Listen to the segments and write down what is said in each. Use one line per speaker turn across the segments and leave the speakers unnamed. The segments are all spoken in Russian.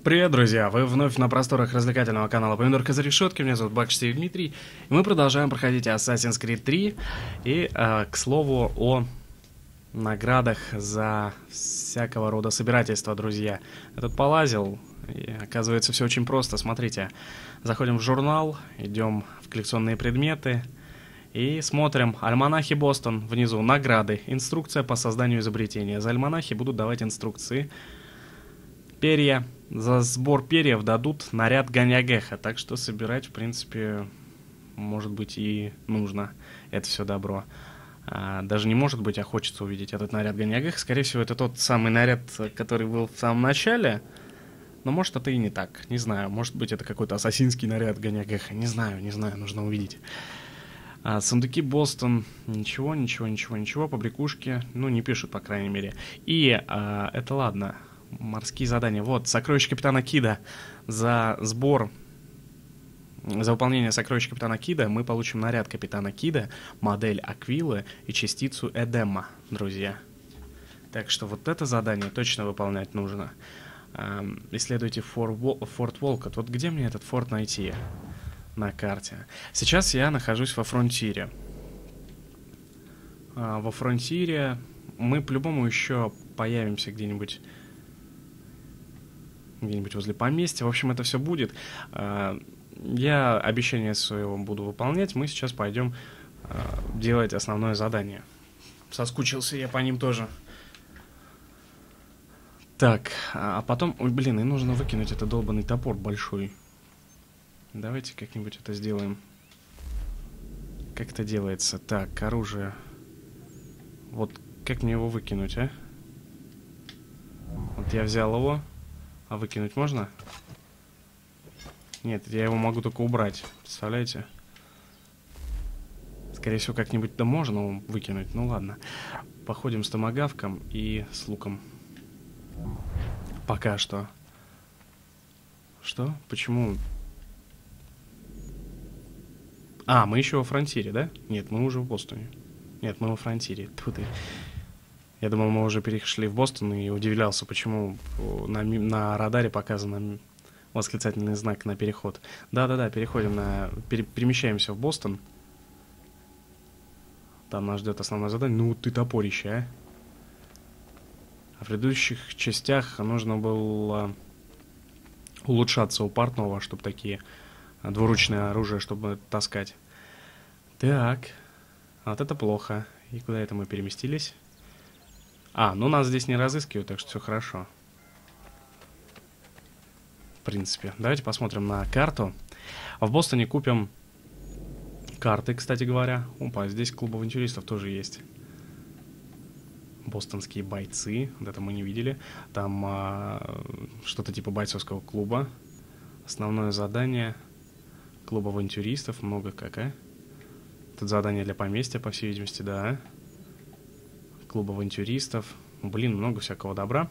Привет, друзья! Вы вновь на просторах развлекательного канала Помидорка за решеткой. Меня зовут Бакштей Дмитрий. И мы продолжаем проходить Assassin's Creed 3. И, к слову, о наградах за всякого рода собирательства, друзья. Я тут полазил, и оказывается, все очень просто. Смотрите, заходим в журнал, идем в коллекционные предметы и смотрим. Альманахи Бостон, внизу награды, инструкция по созданию изобретения. За альманахи будут давать инструкции. Перья. За сбор перьев дадут наряд Ганьягеха, так что собирать, в принципе, может быть и нужно это все добро. Даже не может быть, а хочется увидеть этот наряд Ганьягеха. Скорее всего, это тот самый наряд, который был в самом начале, но может это и не так, не знаю. Может быть, это какой-то ассасинский наряд Ганьягеха, не знаю, нужно увидеть. Сундуки Бостон, ничего, побрякушки, ну, не пишут, по крайней мере. И это ладно. Морские задания. Вот, сокровище капитана Кида. За выполнение сокровища капитана Кида мы получим наряд капитана Кида, модель Аквилы и частицу Эдема, друзья. Так что вот это задание точно выполнять нужно. Исследуйте форт Волкот. Вот где мне этот форт найти на карте? Сейчас я нахожусь во Фронтире. Во Фронтире мы по-любому еще появимся где-нибудь возле поместья. В общем, это все будет. Я обещание своего буду выполнять. Мы сейчас пойдем делать основное задание. Соскучился я по ним тоже. Так, а потом... Ой, блин, и нужно выкинуть этот долбанный топор большой. Давайте как-нибудь это сделаем. Как это делается? Так, оружие. Вот как мне его выкинуть, а? Вот я взял его. А выкинуть можно? Нет, я его могу только убрать. Представляете? Скорее всего, как-нибудь да можно выкинуть. Ну ладно. Походим с томагавком и с луком. Пока что. Что? Почему? Мы еще во Фронтире, да? Нет, мы уже в Бостоне. Нет, мы во Фронтире. Тьфу ты. Я думал, мы уже перешли в Бостон и удивлялся, почему на радаре показан восклицательный знак на переход. Да-да-да, перемещаемся в Бостон. Там нас ждет основное задание. Ну ты топорище, а. В предыдущих частях нужно было улучшаться у портного, чтобы такие двуручные оружия, чтобы таскать. Так, вот это плохо. И куда это мы переместились? Ну нас здесь не разыскивают, так что все хорошо. В принципе. Давайте посмотрим на карту. В Бостоне купим карты, кстати говоря. Опа, здесь клуб авантюристов тоже есть. Бостонские бойцы. Вот это мы не видели. Там что-то типа бойцовского клуба. Основное задание. Клуб авантюристов. Много как, а? Тут задание для поместья, по всей видимости, да. Клуб авантюристов. Блин, много всякого добра.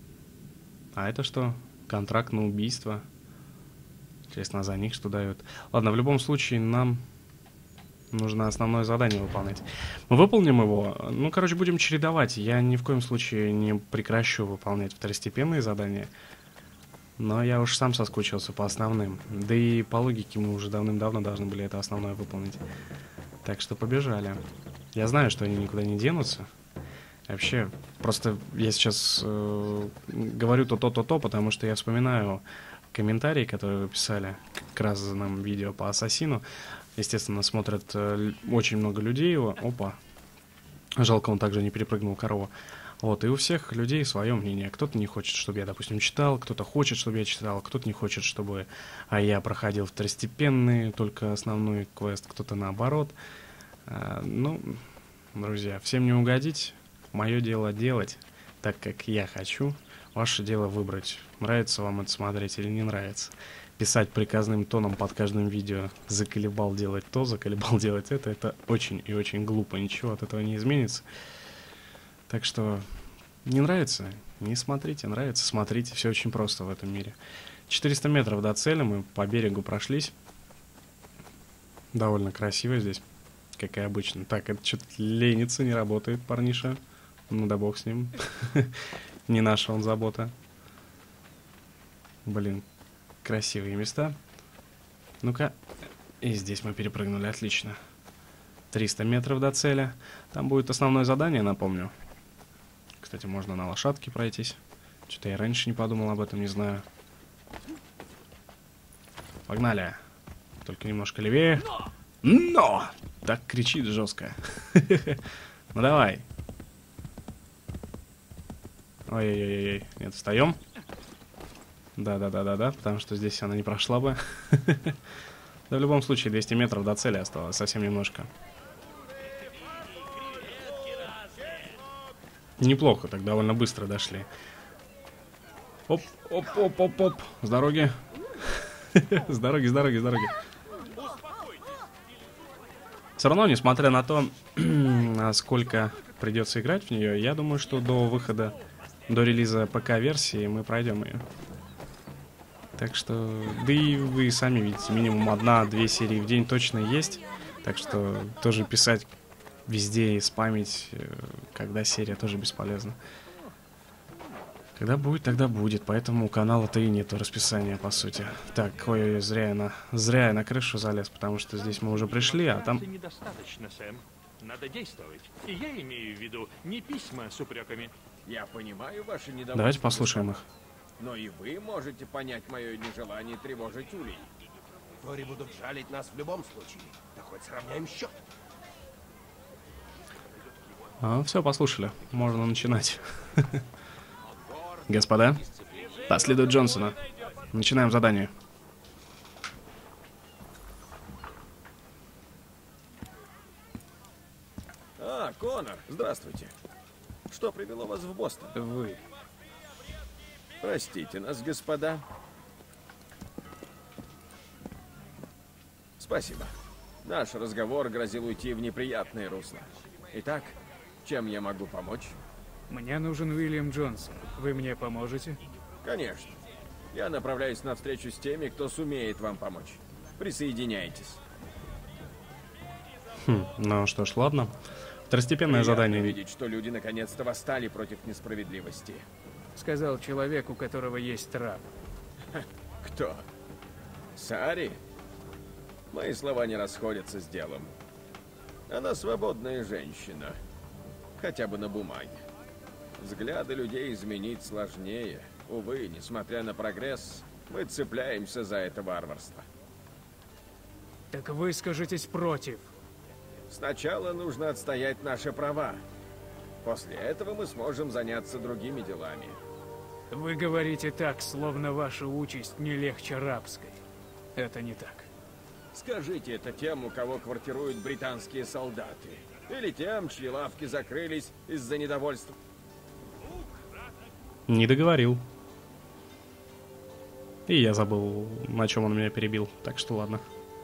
А это что? Контракт на убийство. Интересно, за них что дают? Ладно, в любом случае нам нужно основное задание выполнять. Мы выполним его. Ну, короче, будем чередовать. Я ни в коем случае не прекращу выполнять второстепенные задания. Но я уж сам соскучился по основным. Да и по логике мы уже давным-давно должны были это основное выполнить. Так что побежали. Я знаю, что они никуда не денутся. Вообще, просто я сейчас говорю то, потому что я вспоминаю комментарии, которые вы писали к разным видео по Ассасину. Естественно, смотрят очень много людей его. Опа. Жалко, он также не перепрыгнул корову. Вот, и у всех людей свое мнение. Кто-то не хочет, чтобы я, допустим, читал, кто-то хочет, чтобы я читал, кто-то не хочет, чтобы я проходил второстепенный, только основной квест, кто-то наоборот. Ну, друзья, всем не угодить. Мое дело делать так, как я хочу. Ваше дело выбрать, нравится вам это смотреть или не нравится. Писать приказным тоном под каждым видео «заколебал делать то, заколебал делать это» — это очень и очень глупо. Ничего от этого не изменится. Так что не нравится — не смотрите, нравится — смотрите. Все очень просто в этом мире. 400 метров до цели, мы по берегу прошлись. Довольно красиво здесь, как и обычно. Так, это что-то ленится, не работает, парниша. Ну да бог с ним. Не наша он забота. Блин, красивые места. Ну-ка. И здесь мы перепрыгнули, отлично. 300 метров до цели. Там будет основное задание, напомню. Кстати, можно на лошадке пройтись. Что-то я раньше не подумал об этом, не знаю. Погнали. Только немножко левее. Но! Так кричит жестко. Ну давай. Ой-ой-ой-ой. Нет, встаем. Да, потому что здесь она не прошла бы. Да в любом случае 200 метров до цели осталось, совсем немножко. Неплохо, так довольно быстро дошли. Оп, оп, оп, оп, оп. С дороги. С дороги, с дороги, с дороги. Все равно, несмотря на то, сколько придется играть в нее, я думаю, что до выхода, до релиза ПК-версии мы пройдем ее. Так что, да и вы сами видите, минимум 1-2 серии в день точно есть. Так что тоже писать везде и спамить, когда серия, тоже бесполезно. Когда будет, тогда будет. Поэтому у канала-то и нету расписания, по сути. Так, ой-ой, зря я на крышу залез, потому что здесь мы уже пришли, а там...
Недостаточно, Сэм. Надо действовать. И я имею в виду не письма с упреками.
Я понимаю ваши недовольства.
Давайте послушаем их.
Но и вы можете понять мое нежелание тревожить улей.
Тори будут жалить нас в любом случае. Да хоть сравняем счет.
Все, послушали. Можно начинать. Господа, последует Джонсона. Начинаем задание.
Конор, здравствуйте. Что привело вас в Бостон?
Вы.
Простите нас, господа. Спасибо. Наш разговор грозил уйти в неприятное русло. Итак, чем я могу помочь?
Мне нужен Уильям Джонсон. Вы мне поможете?
Конечно. Я направляюсь на встречу с теми, кто сумеет вам помочь. Присоединяйтесь.
Ну что ж, ладно. Второстепенное задание.
Видеть, что люди наконец-то восстали против несправедливости.
Сказал человек, у которого есть раб.
Кто? Сари? Мои слова не расходятся с делом. Она свободная женщина. Хотя бы на бумаге. Взгляды людей изменить сложнее. Увы, несмотря на прогресс, мы цепляемся за это варварство.
Так выскажитесь против.
Сначала нужно отстоять наши права. После этого мы сможем заняться другими делами.
Вы говорите так, словно ваша участь не легче рабской. Это не так.
Скажите это тем, у кого квартируют британские солдаты. Или тем, чьи лавки закрылись из-за недовольства.
Не договорил. И я забыл, на чем он меня перебил. Так что ладно.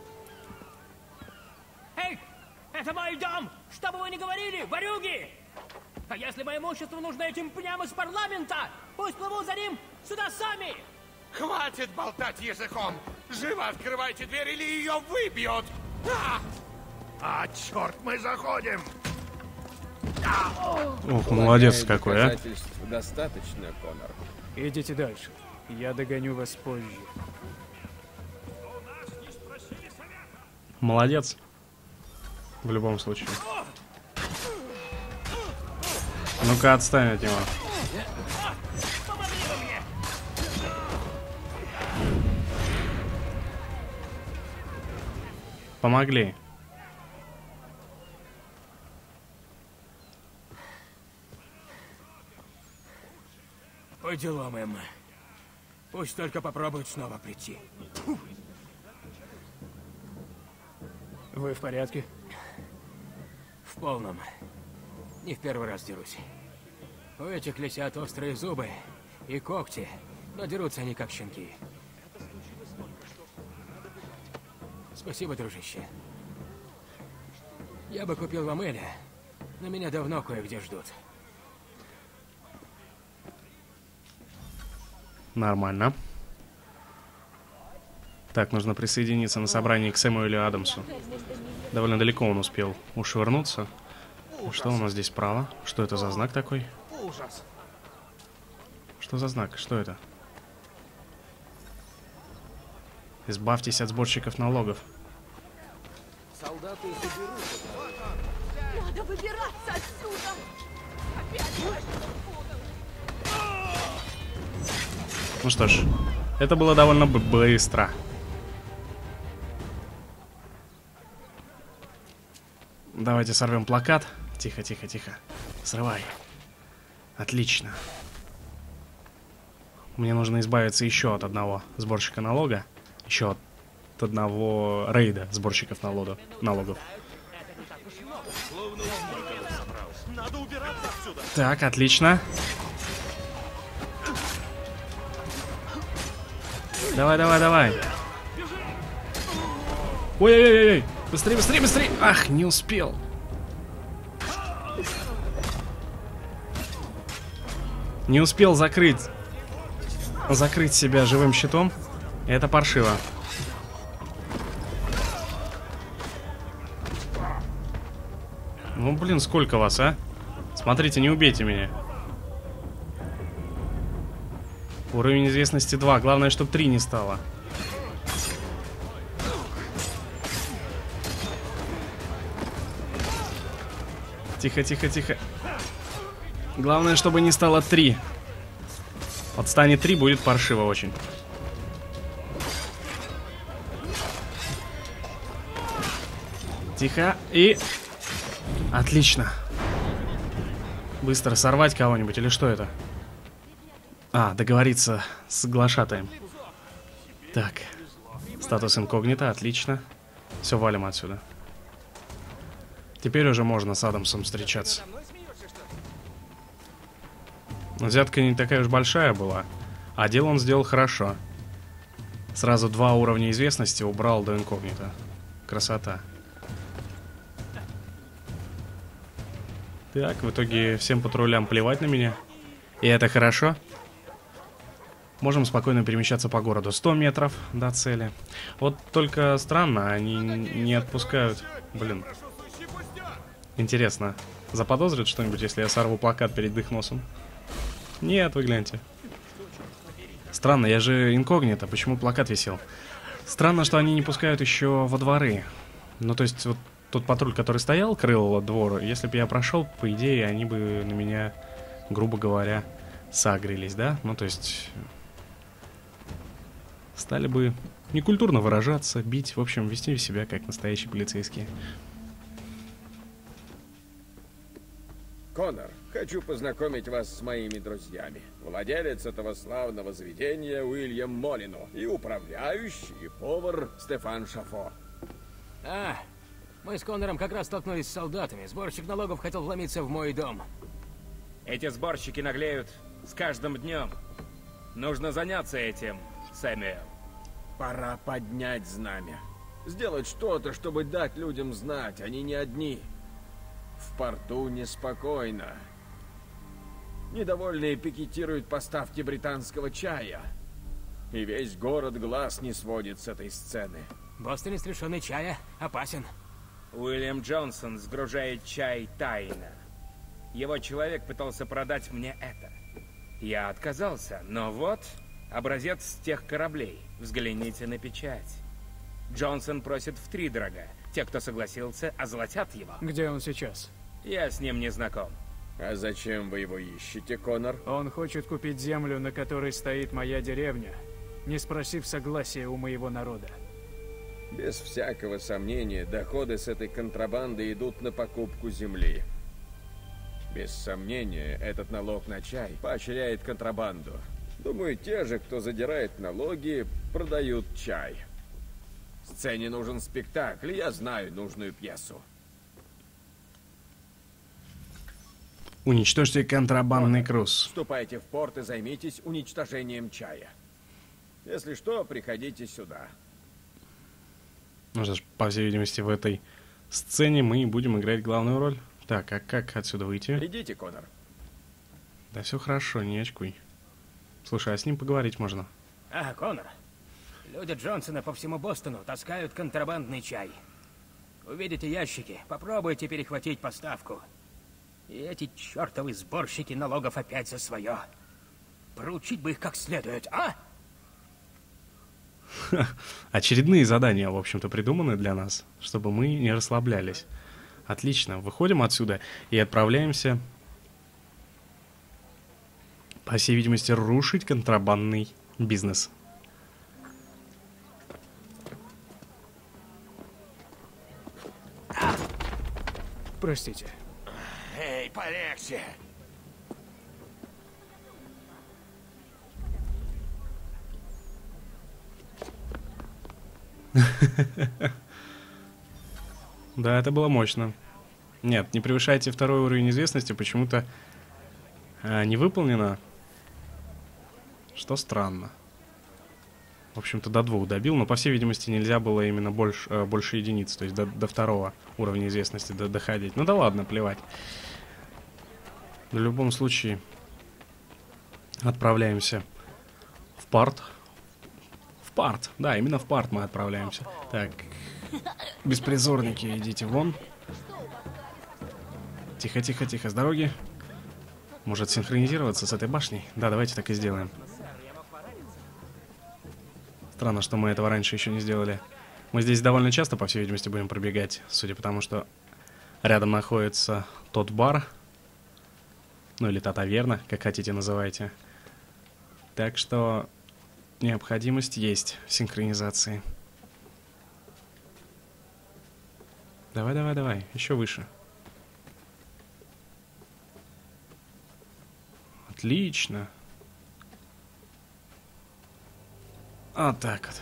Эй, это мой дом! Что бы вы ни говорили, ворюги! А если мое имущество нужно этим пням из парламента, пусть плывут за ним сюда сами!
Хватит болтать языком! Живо открывайте дверь, или ее выбьют! Черт, мы заходим!
Ох, молодец какой, а.
Доказательств достаточно, Конор.
Идите дальше. Я догоню вас позже.
Молодец. В любом случае. Ну-ка, отстань от него. Помогли.
По делам, Эмма. Пусть только попробуют снова прийти.
Вы в порядке?
В полном. Не в первый раз дерусь. У этих лисят острые зубы и когти, но дерутся они как щенки. Спасибо, дружище. Я бы купил вам Эля, но меня давно кое-где ждут.
Нормально. Так, нужно присоединиться на собрании к Сэмюэлю Адамсу. Довольно далеко он успел ушвырнуться. Что у нас здесь справа? Что это за знак такой?
Ужас.
Что за знак? Что это? Избавьтесь от сборщиков налогов.
Солдаты соберут.
Надо выбираться отсюда! Опять больше путал.
Ну что ж, это было довольно быстро. Давайте сорвем плакат. Тихо, тихо, тихо. Срывай. Отлично. Мне нужно избавиться еще от одного сборщика налога. Еще от одного рейда сборщиков налогов. Так, отлично. Давай, давай, давай. Ой-ой-ой-ой. Быстрее, быстрее, быстрее. Ах, не успел. Не успел закрыть себя живым щитом. Это паршиво. Ну, блин, сколько вас, а? Смотрите, не убейте меня. Уровень известности 2. Главное, чтобы 3 не стало. Тихо, тихо, тихо. Главное, чтобы не стало 3. Вот станет 3, будет паршиво очень. Тихо и... Отлично. Быстро сорвать кого-нибудь или что это? А, договориться с глашатаем. Так. Статус инкогнито, отлично. Все, валим отсюда. Теперь уже можно с Адамсом встречаться. Но взятка не такая уж большая была. А дело он сделал хорошо. Сразу 2 уровня известности убрал до инкогнито. Красота. Так, в итоге всем патрулям плевать на меня. И это хорошо. Можем спокойно перемещаться по городу. 100 метров до цели. Вот только странно, они не отпускают. Блин. Интересно, заподозрят что-нибудь, если я сорву плакат перед их носом? Нет, вы гляньте. Странно, я же инкогнито, почему плакат висел? Странно, что они не пускают еще во дворы. Ну, то есть, вот тот патруль, который стоял, крыл двор, если бы я прошел, по идее, они бы на меня, грубо говоря, сагрились, да? Ну, то есть, стали бы некультурно выражаться, бить, в общем, вести себя как настоящие полицейские.
Конор, хочу познакомить вас с моими друзьями. Владелец этого славного заведения Уильям Молино и управляющий и повар Стефан Шафо.
А, мы с Конором как раз столкнулись с солдатами. Сборщик налогов хотел вломиться в мой дом.
Эти сборщики наглеют с каждым днем. Нужно заняться этим, Сэмюэл.
Пора поднять знамя. Сделать что-то, чтобы дать людям знать, они не одни. В порту неспокойно. Недовольные пикетируют поставки британского чая. И весь город глаз не сводит с этой сцены.
Бостонец, лишенный чая, опасен.
Уильям Джонсон сгружает чай тайно. Его человек пытался продать мне это. Я отказался, но вот образец тех кораблей. Взгляните на печать. Джонсон просит втридорога. Те, кто согласился, озолотят его.
Где он сейчас?
Я с ним не знаком.
А зачем вы его ищете, Конор?
Он хочет купить землю, на которой стоит моя деревня, не спросив согласия у моего народа.
Без всякого сомнения, доходы с этой контрабанды идут на покупку земли. Без сомнения, этот налог на чай поощряет контрабанду. Думаю, те же, кто задирает налоги, продают чай. Сцене нужен спектакль, я знаю нужную пьесу.
Уничтожьте контрабандный груз.
Вступайте в порт и займитесь уничтожением чая. Если что, приходите сюда.
Ну что ж, по всей видимости, в этой сцене мы будем играть главную роль. Так, а как отсюда выйти?
Идите, Конор.
Да все хорошо, не очкуй. Слушай, а с ним поговорить можно?
А, Конор. Люди Джонсона по всему Бостону таскают контрабандный чай. Увидите ящики, попробуйте перехватить поставку. И эти чертовы сборщики налогов опять за свое. Проучить бы их как следует, а?
Очередные задания, в общем-то, придуманы для нас, чтобы мы не расслаблялись. Отлично. Выходим отсюда и отправляемся, по всей видимости, рушить контрабандный бизнес.
Простите.
Эй, полегче.
Да, это было мощно. Нет, не превышайте второй уровень известности, почему-то не выполнено. Что странно. В общем-то, до 2 добил, но, по всей видимости, нельзя было именно больше единиц, то есть до 2 уровня известности доходить. Ну да ладно, плевать. В любом случае, отправляемся в парт. В парт, да, именно в парт мы отправляемся. Так, беспризорники, идите вон. Тихо, тихо, тихо, с дороги. Может синхронизироваться с этой башней? Да, давайте так и сделаем. Странно, что мы этого раньше еще не сделали. Мы здесь довольно часто, по всей видимости, будем пробегать, судя по тому, что рядом находится тот бар. Ну или та таверна, как хотите называйте. Так что необходимость есть в синхронизации. Давай, давай, давай, еще выше. Отлично. Вот так вот.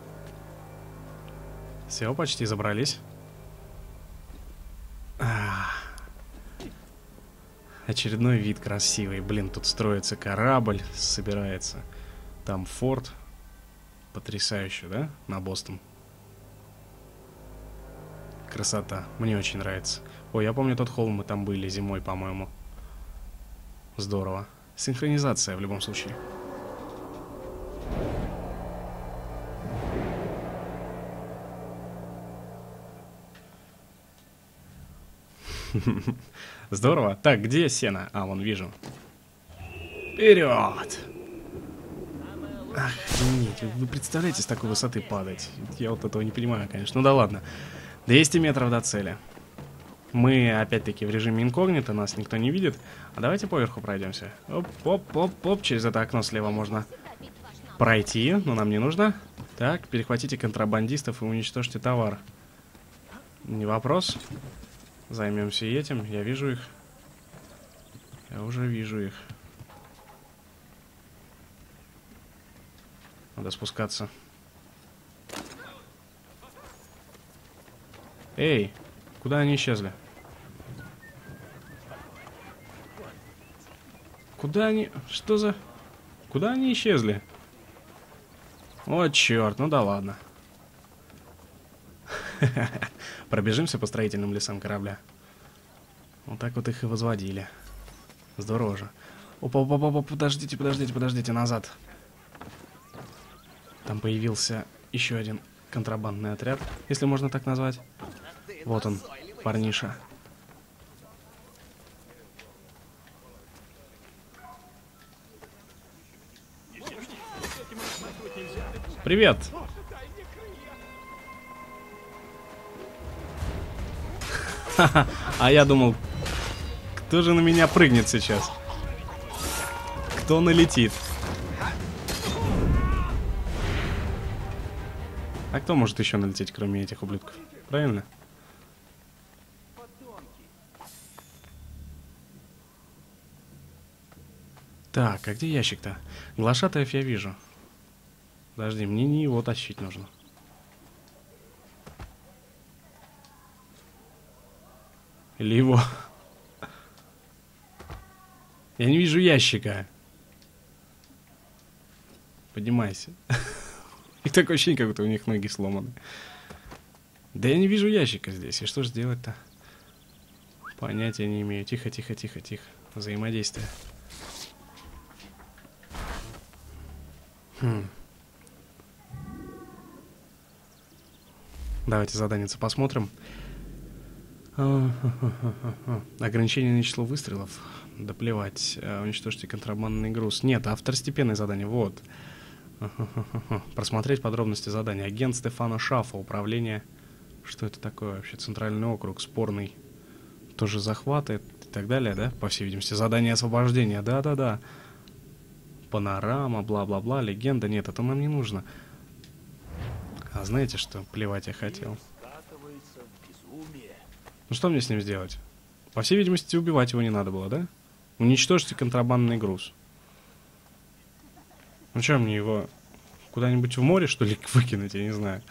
Все, почти забрались. Очередной вид красивый. Блин, тут строится корабль, собирается. Там форт. Потрясающе, да? На Бостон. Красота. Мне очень нравится. Ой, я помню тот холм, мы там были зимой, по-моему. Здорово. Синхронизация в любом случае. Здорово. Так, где сено? А, вон вижу. Вперед! Охренеть, вы представляете, с такой высоты падать? Я вот этого не понимаю, конечно. Ну да ладно. 200 метров до цели. Мы, опять-таки, в режиме инкогнито, нас никто не видит. А давайте поверху пройдемся. Оп-оп-оп-оп. Через это окно слева можно пройти, но нам не нужно. Так, перехватите контрабандистов и уничтожьте товар. Не вопрос. Займемся и этим. Я вижу их. Я уже вижу их. Надо спускаться. Эй, куда они исчезли? Куда они... Что за... Куда они исчезли? О, черт, ну да ладно. Пробежимся по строительным лесам корабля. Вот так вот их и возводили. Здорово же. Опа, подождите, подождите, подождите, назад. Там появился еще один контрабандный отряд, если можно так назвать. Вот он, парниша. Привет! А я думал, кто же на меня прыгнет сейчас? Кто налетит? А кто может еще налететь, кроме этих ублюдков? Правильно? Так, а где ящик-то? Глашатаев я вижу. Подожди, мне не его тащить нужно. Или его? Я не вижу ящика. Поднимайся. И такое ощущение, как будто у них ноги сломаны. Да я не вижу ящика здесь. И что же делать-то? Понятия не имею. Тихо, тихо, тихо, тихо. Взаимодействие. Давайте заданица посмотрим. Ограничение на число выстрелов. Да плевать. Уничтожьте контрабандный груз. Нет, а второстепенное задание. Вот. Просмотреть подробности задания. Агент Стефано Шаффа, управление... Что это такое вообще? Центральный округ, спорный. Тоже захваты и так далее, да? По всей видимости, задание освобождения. Да-да-да. Панорама, бла-бла-бла, легенда. Нет, это нам не нужно. А знаете что? Плевать я хотел. Ну что мне с ним сделать? По всей видимости, убивать его не надо было, да? Уничтожьте контрабандный груз. Ну что, мне его куда-нибудь в море, что ли, выкинуть? Я не знаю.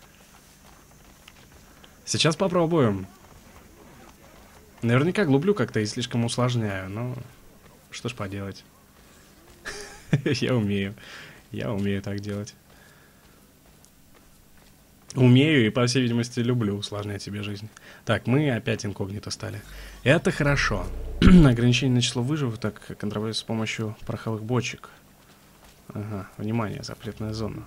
Сейчас попробуем. Наверняка глублю как-то и слишком усложняю, но что ж поделать. Я умею. Я умею так делать. Умею и, по всей видимости, люблю усложнять себе жизнь. Так, мы опять инкогнито стали. Это хорошо. Ограничение на число выживуток контролируется с помощью пороховых бочек. Ага, внимание, запретная зона.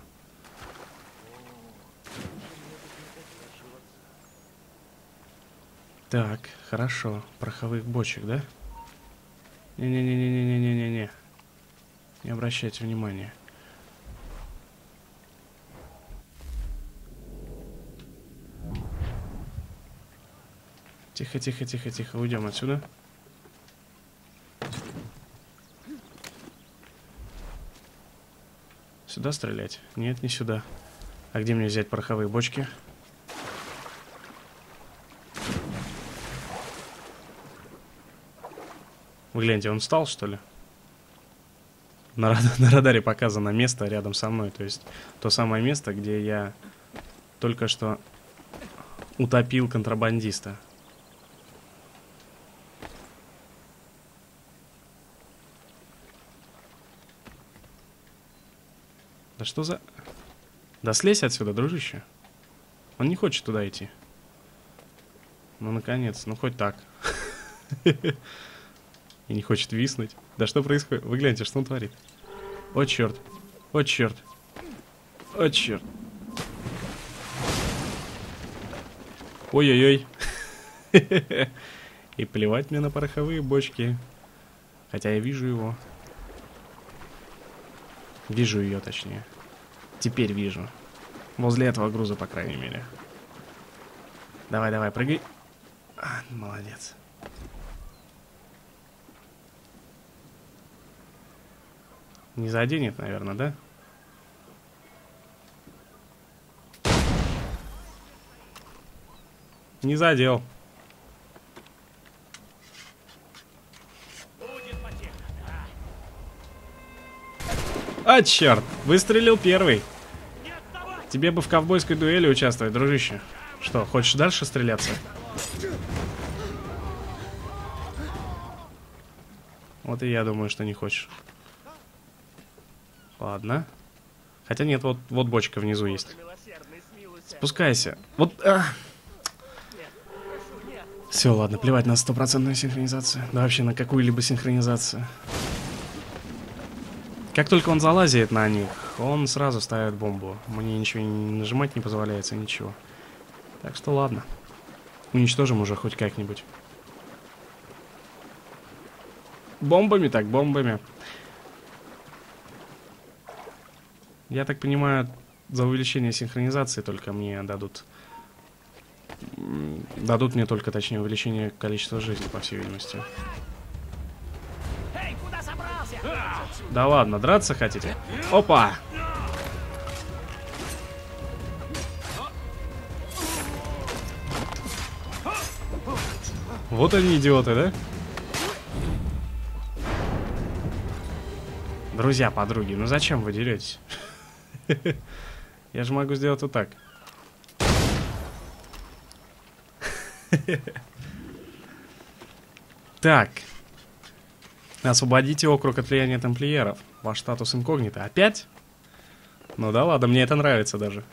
Так, хорошо. Пороховых бочек, да? Не-не-не-не-не-не-не-не. Не обращайте внимания. Тихо, тихо, тихо, тихо. Уйдем отсюда. Сюда стрелять? Нет, не сюда. А где мне взять пороховые бочки? Вы гляньте, он встал, что ли? На радаре показано место рядом со мной. То есть то самое место, где я только что утопил контрабандиста. Да что за... Да слезь отсюда, дружище. Он не хочет туда идти. Ну, наконец, ну хоть так. И не хочет виснуть. Да что происходит? Вы гляньте, что он творит. О, черт. О, черт. О, черт. Ой-ой-ой. И плевать мне на пороховые бочки. Хотя я вижу его. Вижу ее, точнее. Теперь вижу. Возле этого груза, по крайней мере. Давай, давай, прыгай. А, молодец. Не заденет, наверное, да? Не задел. А, черт! Выстрелил первый. Тебе бы в ковбойской дуэли участвовать, дружище. Что, хочешь дальше стреляться? Вот и я думаю, что не хочешь. Ладно. Хотя нет, вот бочка внизу есть. Спускайся. Вот... Все, ладно, плевать на стопроцентную синхронизацию. Да вообще на какую-либо синхронизацию. Как только он залазит на них, он сразу ставит бомбу. Мне ничего не нажимать не позволяется, ничего. Так что ладно. Уничтожим уже хоть как-нибудь. Бомбами так, бомбами. Я так понимаю, за увеличение синхронизации только мне дадут... Дадут мне только, точнее, увеличение количества жизни, по всей видимости.
Эй, куда собрался?
Да ладно, драться хотите? Опа! Вот они, идиоты, да? Друзья, подруги, ну зачем вы деретесь? Я же могу сделать вот так. Так. Освободите округ от влияния тамплиеров. Ваш статус инкогнито. Опять? Ну да ладно, мне это нравится даже.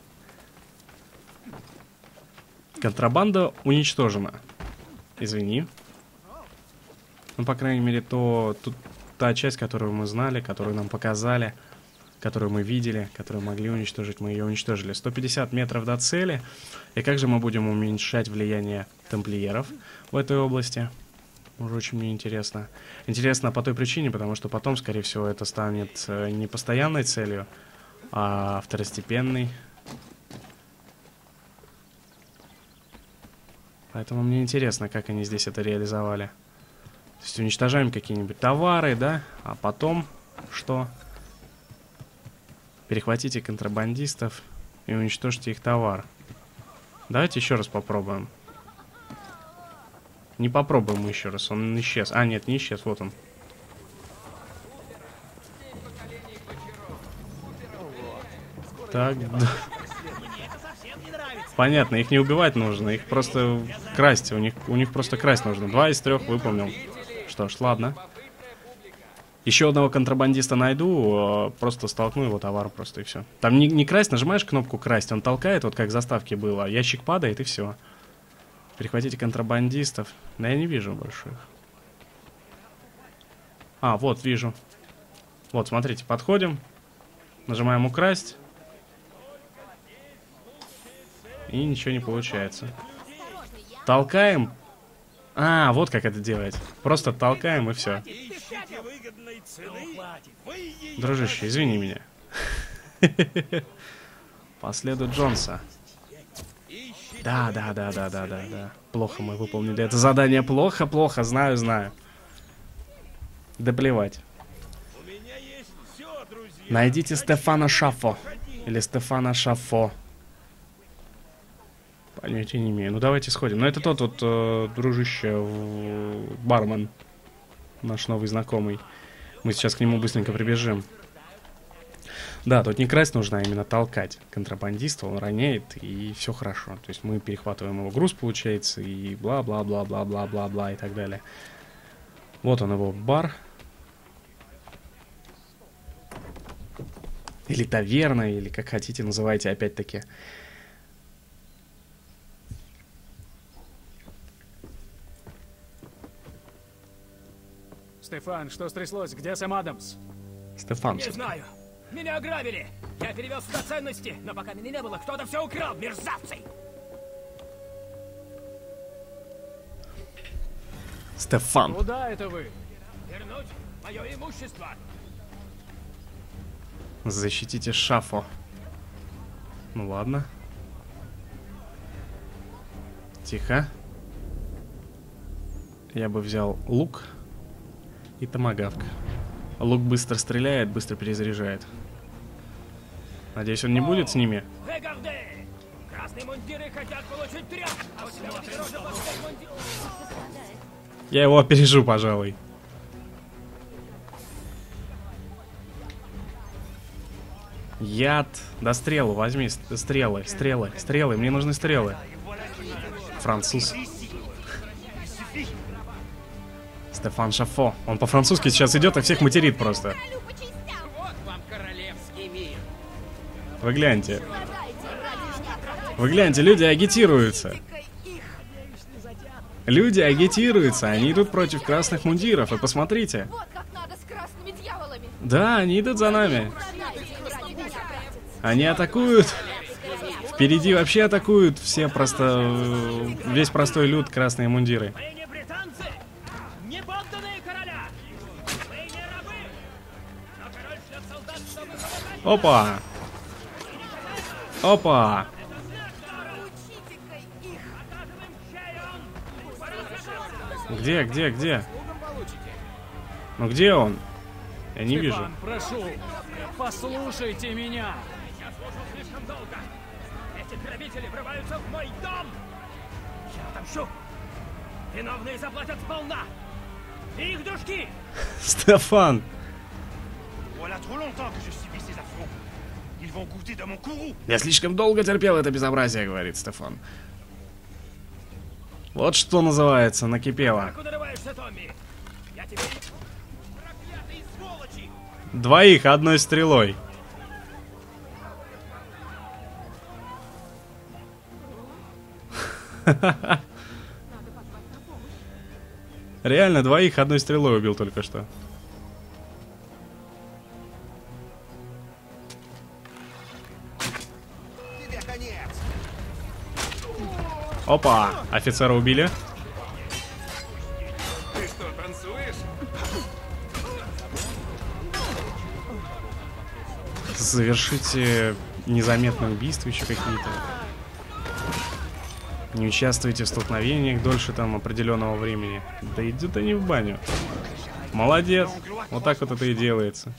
Контрабанда уничтожена. Извини. Ну, по крайней мере, та часть, которую мы знали, которую нам показали, которую мы видели, которую могли уничтожить, мы ее уничтожили. 150 метров до цели. И как же мы будем уменьшать влияние тамплиеров в этой области? Уже очень мне интересно. Интересно по той причине, потому что потом, скорее всего, это станет не постоянной целью, а второстепенной. Поэтому мне интересно, как они здесь это реализовали. То есть уничтожаем какие-нибудь товары, да? А потом что? Перехватите контрабандистов и уничтожьте их товар. Давайте еще раз попробуем. Не попробуем еще раз, он исчез. А, нет, не исчез, вот он. Так, да. Понятно, их не убивать нужно, их просто красть. У них просто красть нужно. 2 из 3 выполнил. Что ж, ладно. Еще одного контрабандиста найду, просто столкну его товар просто и все. Там не красть, нажимаешь кнопку красть, он толкает, вот как в заставке было. Ящик падает и все. Перехватите контрабандистов. Да я не вижу больше их. А, вот, вижу. Вот, смотрите, подходим. Нажимаем украсть. И ничего не получается. Толкаем. А, вот как это делать. Просто толкаем и все. Дружище, извини меня. По следу Джонса. Да. Плохо мы выполнили это задание. Плохо, знаю. Да плевать. Найдите Стефана Шаффо. Или Стефана Шаффо. Понятия не имею. Ну давайте сходим. Но это тот вот, дружище, бармен. Наш новый знакомый. Мы сейчас к нему быстренько прибежим. Да, тут не красть нужно, а именно толкать контрабандиста. Он роняет, и все хорошо. То есть мы перехватываем его груз, получается, и бла-бла-бла-бла-бла-бла-бла и так далее. Вот он, его бар. Или таверна, или как хотите называйте, опять-таки.
Стефан, что стряслось? Где Сэм Адамс?
Стефан.
Не знаю. Меня ограбили. Я перевез сюда ценности, но пока меня не было, кто-то все украл, мерзавцы.
Стефан.
Куда это вы?
Вернуть мое имущество.
Защитите Шаффо. Ну ладно. Тихо. Я бы взял лук и томагавк. Лук быстро стреляет, быстро перезаряжает. Надеюсь, он не будет с ними.
Красные мундиры хотят получить трёх, а у тебя вот дороже поставить мундир.
Я его опережу, пожалуй. Яд. Да стрелу возьми. Стрелы. Мне нужны стрелы. Француз. Стефан Шаффо. Он по-французски сейчас идет и всех материт просто. Вы гляньте. Вы гляньте, люди агитируются. Люди агитируются. Они идут против красных мундиров. И посмотрите. Да, они идут за нами. Они атакуют. Впереди вообще атакуют все просто... Весь простой люд, красные мундиры. Опа! Опа! Где? Ну где он? Я не вижу.
Прошу, послушайте меня.
Я слушал слишком долго. Эти грабители врываются в мой дом. Я отомщу. Виновные заплатят сполна. И их дружки.
Стефан! Я слишком долго терпел это безобразие, говорит Стефан. Вот что называется, накипело. Двоих одной стрелой. Реально, двоих одной стрелой убил только что.
Опа! Офицера убили.
Совершите незаметные убийства еще какие-то. Не участвуйте в столкновениях дольше там определенного времени. Да идут они в баню. Молодец. Вот так вот это и делается.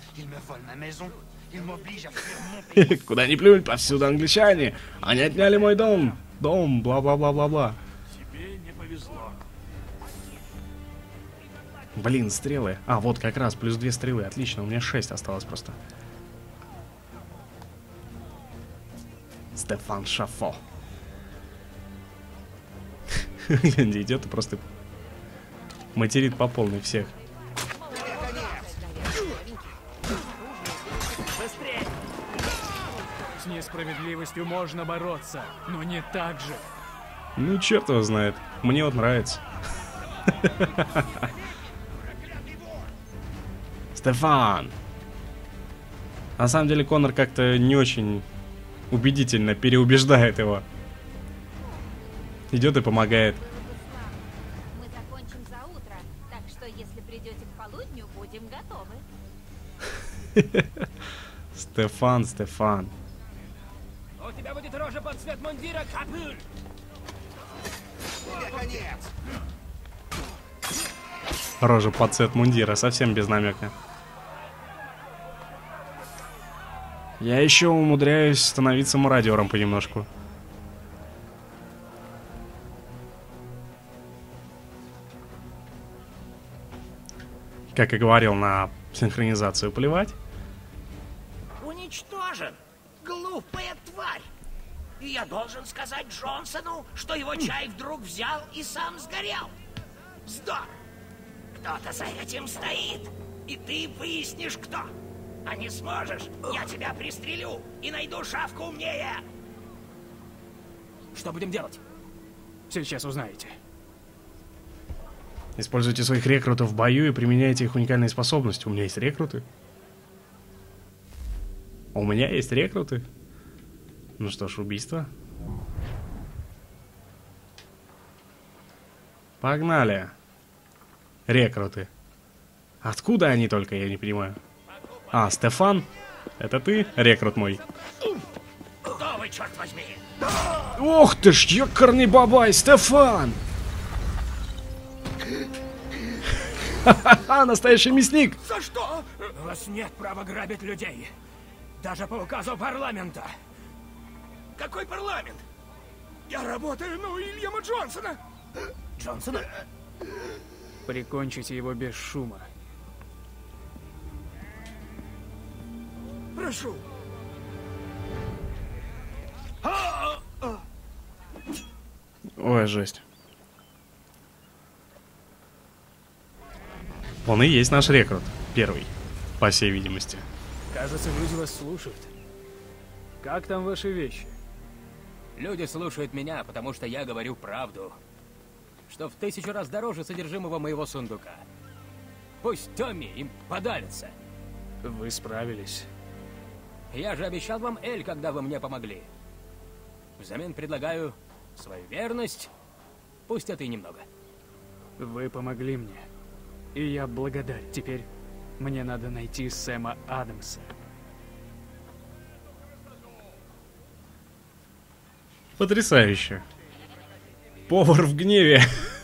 Куда ни плюнь, повсюду англичане. Они отняли мой дом. Дом, бла-бла-бла-бла-бла.
Тебе не повезло.
Блин, стрелы. А, вот как раз, плюс 2 стрелы. Отлично, у меня 6 осталось просто. Стефан Шафо. Гляньте, идет и просто материт по полной всех.
С несправедливостью можно бороться, но не так же.
Ну, черт его знает. Мне вот нравится. Стефан! На самом деле Коннор как-то не очень убедительно переубеждает его. Идет и помогает.
Мы закончим за утро, так что если придете к полудню, будем готовы.
Стефан, Стефан.
У тебя будет рожа под цвет мундира, капюль!
Рожа под цвет мундира, совсем без намека. Я еще умудряюсь становиться мародером понемножку. Как и говорил, на синхронизацию плевать.
Уничтожен! Глупая тварь! И я должен сказать Джонсону, что его чай вдруг взял и сам сгорел. Вздор! Кто-то за этим стоит, и ты выяснишь, кто. А не сможешь, я тебя пристрелю и найду шавку умнее.
Что будем делать?
Сейчас узнаете.
Используйте своих рекрутов в бою и применяйте их уникальные способности. У меня есть рекруты. У меня есть рекруты. Ну что ж, убийство. Погнали. Рекруты. Откуда они только, я не понимаю. А, Стефан? Это ты, рекрут мой?
Кто вы, черт возьми?
Ох ты ж, ёкарный бабай, Стефан! Ха-ха-ха, настоящий мясник!
За что?
У вас нет права грабить людей. Даже по указу парламента.
Какой парламент? Я работаю на Уильяма Джонсона.
Джонсона?
Прикончите его без шума.
Прошу.
Ой, жесть. Он и есть наш рекрут. Первый, по всей видимости.
Кажется, люди вас слушают. Как там ваши вещи?
Люди слушают меня, потому что я говорю правду. Что в 1000 раз дороже содержимого моего сундука. Пусть Томми им подавится.
Вы справились.
Я же обещал вам Эль, когда вы мне помогли. Взамен предлагаю свою верность. Пусть это и немного.
Вы помогли мне. И я благодарен. Теперь мне надо найти Сэма Адамса.
Потрясающе. Повар в гневе.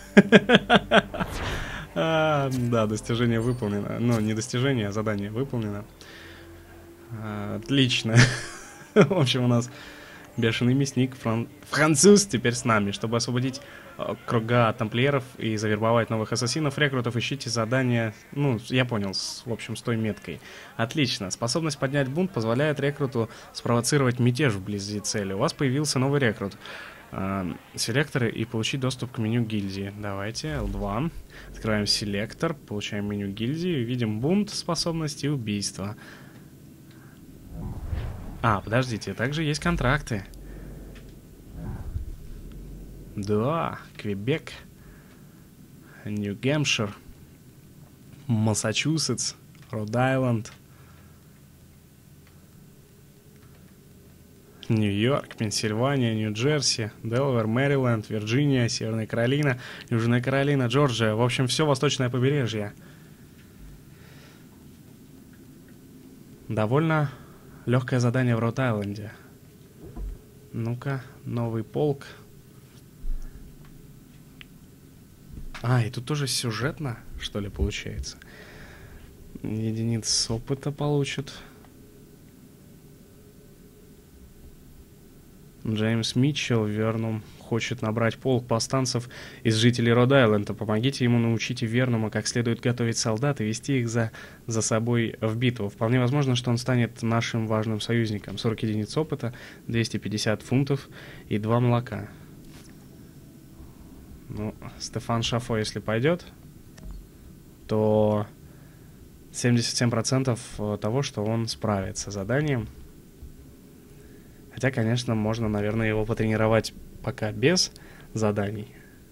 Да, достижение выполнено. Ну, не достижение, а задание выполнено. Отлично. В общем, у нас бешеный мясник, француз теперь с нами. Чтобы освободить круга тамплиеров и завербовать новых ассасинов, рекрутов, ищите задание. Ну, я понял, в общем, с той меткой. Отлично. Способность поднять бунт позволяет рекруту спровоцировать мятеж вблизи цели. У вас появился новый рекрут. Селекторы и получить доступ к меню гильдии. Давайте, L2. Открываем селектор, получаем меню гильдии, видим бунт, способности и убийство. А, подождите, также есть контракты. Да, Квебек, Нью-Гэмпшир, Массачусетс, Род-Айленд, Нью-Йорк, Пенсильвания, Нью-Джерси, Делавэр, Мэриленд, Вирджиния, Северная Каролина, Южная Каролина, Джорджия. В общем, все восточное побережье. Довольно Легкое задание в Род-Айленде. Ну-ка, новый полк. А, и тут тоже сюжетно, что ли, получается. Единиц опыта получат. Джеймс Митчелл, Вернум, хочет набрать полк повстанцев из жителей Род-Айленда. Помогите ему, научите Вернума, как следует готовить солдат и вести их за собой в битву. Вполне возможно, что он станет нашим важным союзником. 40 единиц опыта, 250 фунтов и 2 молока. Ну, Стефан Шафо, если пойдет, то 77% того, что он справится с заданием. Хотя, конечно, можно, наверное, его потренировать пока без заданий.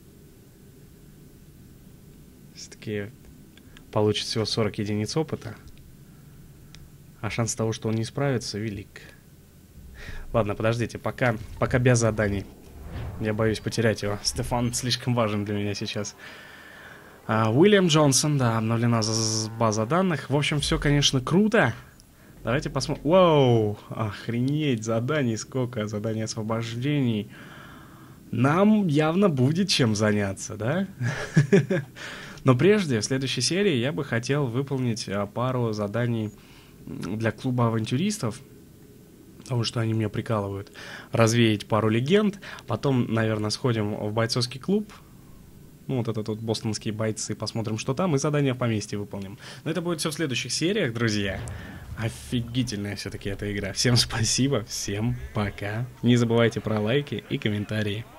Все-таки получит всего 40 единиц опыта. А шанс того, что он не справится, велик. Ладно, подождите, пока без заданий. Я боюсь потерять его. Стефан слишком важен для меня сейчас. Уильям Джонсон, да, обновлена база данных. В общем, все, конечно, круто. Давайте посмотрим. Вау, охренеть, заданий сколько, заданий освобождений. Нам явно будет чем заняться, да? Но прежде, в следующей серии я бы хотел выполнить пару заданий для клуба авантюристов, потому что они меня прикалывают. Развеять пару легенд, потом, наверное, сходим в бойцовский клуб. Ну, вот этот вот бостонские бойцы, посмотрим, что там, и задания в поместье выполним. Но это будет все в следующих сериях, друзья. Офигительная все-таки эта игра. Всем спасибо, всем пока. Не забывайте про лайки и комментарии.